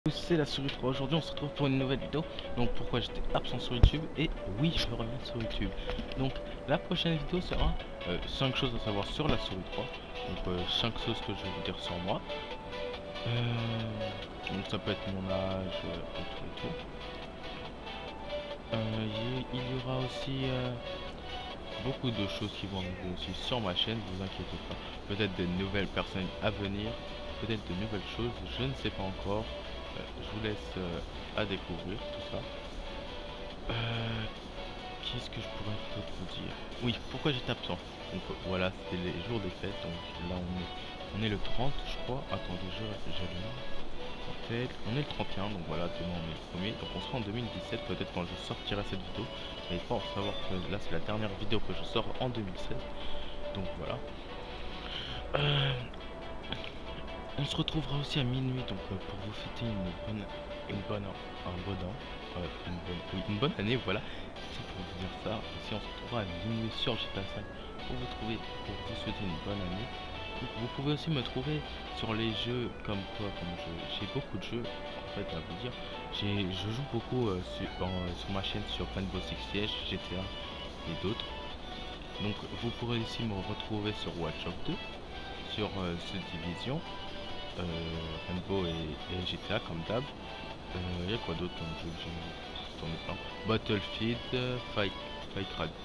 C'est la souris 3. Aujourd'hui on se retrouve pour une nouvelle vidéo. Donc pourquoi j'étais absent sur YouTube. Et oui, je reviens sur YouTube. Donc la prochaine vidéo sera 5 choses à savoir sur la souris 3. Donc 5 choses que je vais vous dire sur moi. Donc ça peut être mon âge et tout. Il y aura aussi beaucoup de choses qui vont arriver aussi sur ma chaîne, vous inquiétez pas. Peut-être de nouvelles personnes à venir, peut-être de nouvelles choses, je ne sais pas encore. Je vous laisse à découvrir tout ça. Qu'est-ce que je pourrais peut-être vous dire? Oui, pourquoi j'étais absent? Donc voilà, c'était les jours des fêtes, donc là on est le 30 je crois. Attendez, j'allume. En fait, on est le 31, donc voilà, demain on est le premier. Donc on sera en 2017, peut-être quand je sortirai cette vidéo. Mais pas en savoir que là c'est la dernière vidéo que je sors en 2016. Donc voilà. On se retrouvera aussi à minuit, donc pour vous fêter une bonne année, voilà. C'est pour vous dire ça. Ici on se retrouvera à minuit sur GTA 5 pour vous souhaiter une bonne année. Donc, vous pouvez aussi me trouver sur les jeux comme quoi, j'ai beaucoup de jeux en fait à vous dire. Je joue beaucoup sur ma chaîne sur Rainbow Six Siege, GTA et d'autres. Donc vous pourrez aussi me retrouver sur Watch Dogs 2, sur The Division, Rainbow et GTA comme d'hab. Il y a quoi d'autre comme jeu que j'en ai plein. Battlefield, Far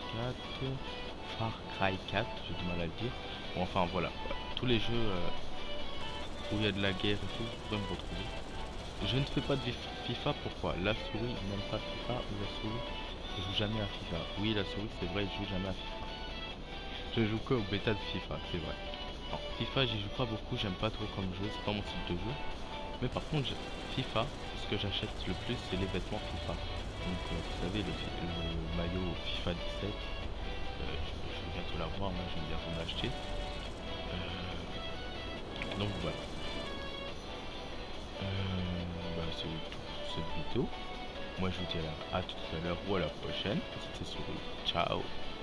Cry 4, j'ai du mal à le dire. Bon, enfin voilà, tous les jeux où il y a de la guerre et tout, vous pourrez me retrouver. Je ne fais pas de FIFA, pourquoi? La souris n'aime pas FIFA ou la souris ne joue jamais à FIFA? Oui, la souris c'est vrai, je joue jamais à FIFA. Je joue que au bêta de FIFA, c'est vrai. Alors, FIFA, j'y joue pas beaucoup, j'aime pas trop comme jeu, c'est pas mon type de jeu. Mais par contre, FIFA, ce que j'achète le plus, c'est les vêtements FIFA. Donc, vous savez, le maillot FIFA 17, je vais bientôt l'avoir, là, je vais bientôt l'acheter. Donc voilà. C'est tout pour cette vidéo. Moi, je vous dis à tout à l'heure ou à la prochaine. C'était Souris. Ciao.